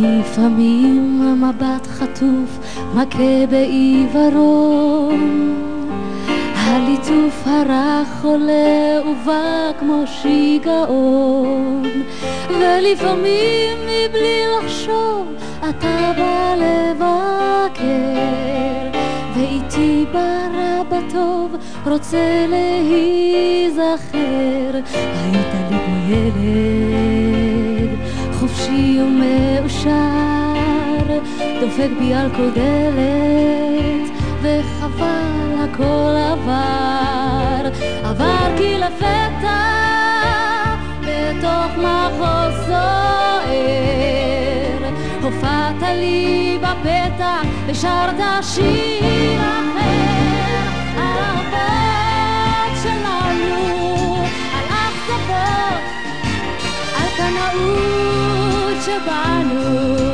לפעמים המבט חטוף מכה בעיוורון, הליטוף הרך עולה ובא כמו שיגעון, ולפעמים מבלי לחשוב אתה בא לבקר, ואיתי ברע בטוב רוצה להיזכר. היית לי כמו ילד חופשי ומאושר, דופק בי על כל דלת וחבל הכל עבר כי לפתע בתוך מחוז סוער הופעת לי בפתח ושרת שיר אחר על האהבות שלנו, על אכזבות, על קנאות שבנו,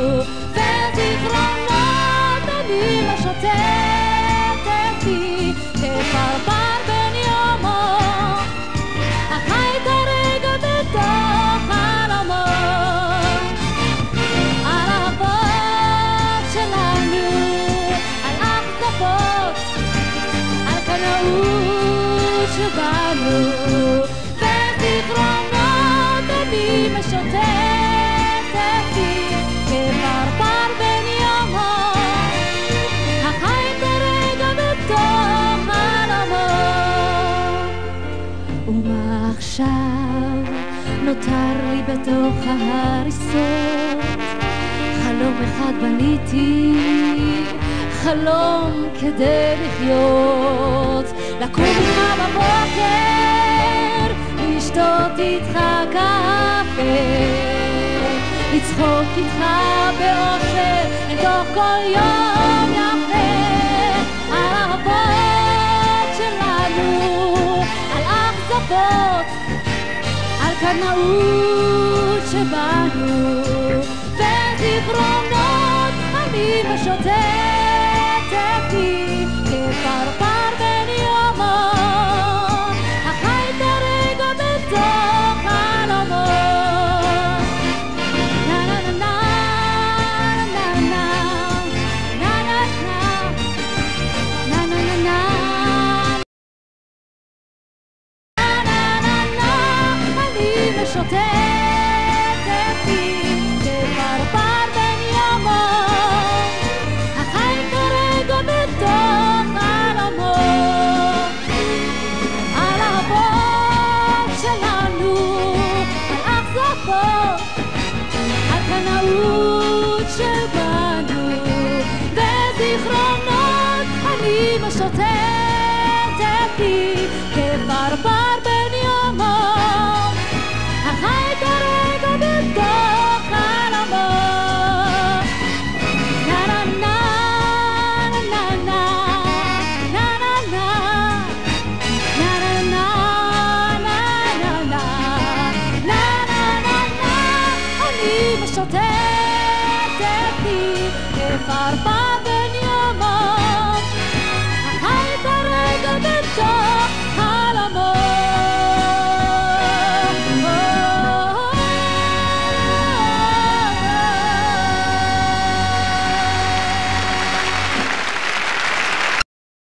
וזיכרונות אני משוטטת בי כפרפר בין יומו, החי את הרגע בתוך חלומות, על האהבות שלנו, על אכזבות, על קנאות שבנו, וזיכרונות אני משוטטת בי כפרפר בין יומו, החי את הרגע בתוך חלומות. ומה עכשיו נותר לי בתוך ההריסות? חלום אחד בניתי, חלום כדי לחיות, לקום איתך בבוקר, לשתות איתך קפה, לצחוק איתך באושר לתוך כל יום יפה, על האהבות שלנו, על אכזבות, על קנאות שבנו, וזיכרונות אני משוטטת בי כפרפר בין יומות, החי את הרגע בתוך חלומות. נה נה נה נה נה נה נה נה נה נה נה, אני משוטטת בי כפרפר בין יומות, החי את הרגע בתוך חלומות, על האהבות שלנו, על אכזבות, על קנאות שבנו, וזיכרונות אני משוטטת בי כפרפר